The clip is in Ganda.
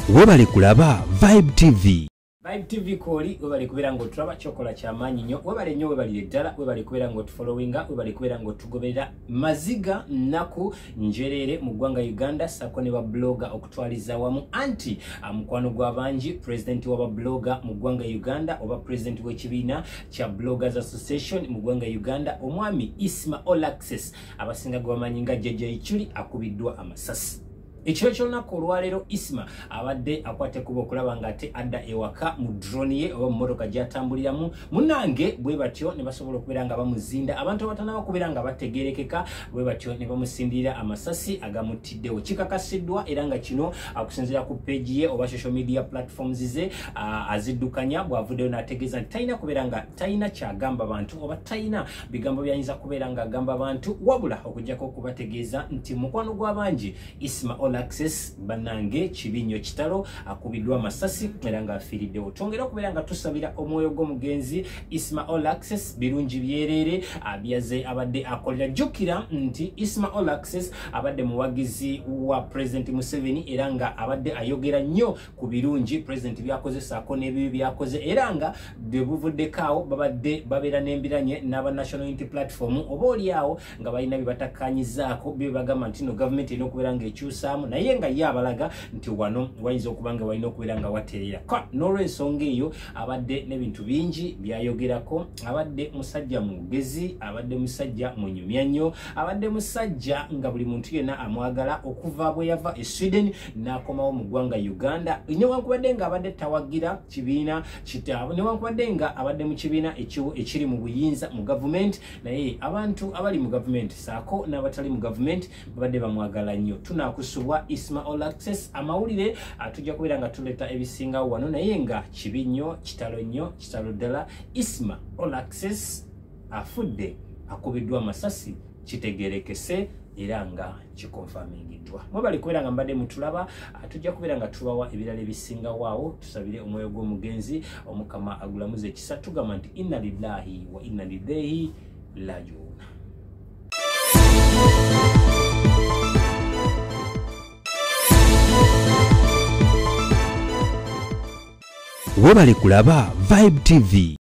Webale kulaba Vibe TV. Vibe TV koli webale kubera ngo tulaba chokola kya manyi nnyo webale nnyo webale ddala webale kubera ngo tufollowinga webale kubera ngo tugoberera maziga naku njerere mu ggwanga Uganda sako ne ba blogger okutwaliza wamu anti mukwano gwa banji president wa ba blogger mu ggwanga Uganda oba president w'ekibiina kya Bloggers Association mu ggwanga Uganda omwami ISMA All Access abasinga gwamanyi nga Jajja Iculi akubiddwa amasasi. Ekiro ky'olunaku olwaleero ISMA abadde akwate kuba okulaba nga ate adda ewaka mu drone ye oba mu mmotoka gy'atambuliramu munnange bwe batyo ne basobola okubeera nga bamuzinda abantu abatanaba kubeera nga bategeerekeka bwe batyo ne bamusindirira amasasi agamutiddewo kikakasiddwa era nga kino akusinziira ku page ye oba social media platforms ze aziddukanya bw'avuddeyo n'ategeeza nti talina kubeera nga talina kyagamba bantu oba talina bigambo byayinza kubeera nga agamba abantu wabula okujjako okubategeeza nti mukwano gw'abangi ISMA All Access banange kibinyo kitalo akubiddwa amasasi era nga afiiriddewo. Twongera okubeera nga tusabira omwoyo gw'omugenzi ISMA All Access birungi byerere abyaze abadde akolera jjukira nti ISMA All Access abadde muwagizi wa President Museveni era nga abadde ayogera nnyo ku birungi President byakozesaako n'ebibi byakoze era nga bwe buvuddekaawo babadde babeera n'embiranye n'aba National Unity Platform oba oliawo nga balina bye batakkaanyizaako bye bagamba nti no gavumenti erina okubeera ng'ekyusa naye nga ye abalaga nti wano wayinza okuba nga walina okubeera nga watereera n'olw'ensonga eyo abadde n'ebintu bingi byayogerako abadde musajja mugezi abadde musajja munyumya nnyo abadde musajja nga buli muntu yenna amwagala okuva bwe yava e Sweden n'akomawo mu ggwanga Uganda newankubadde nga abadde tawagira kibiina kitaabwe newankubadde nga abadde mu kibiina ekiri mu buyinza mu gavumenti naye abantu abali mu gavumenti saako n'abatali mu gavumenti babadde bamwagala nnyo. Tunaakusubwa ISMA All Access amawulire atujja kubeera nga tuleta ebisingawo wano naye nga kibi nnyo kitalo ddala ISMA All Access afudde akubiddwa amasasi kitegerekese era nga kikonfamingiddwa. Mwebale kubeera nga mbadde mutulaba tujja kubeera nga tubawa ebirala ebisingawo awo tusabire omwoyo gw'omugenzi omukama agulamuze ekisa tugamba nti inna lillahi wa inna ilaihi raji'un. Webale kulaba Vibe TV.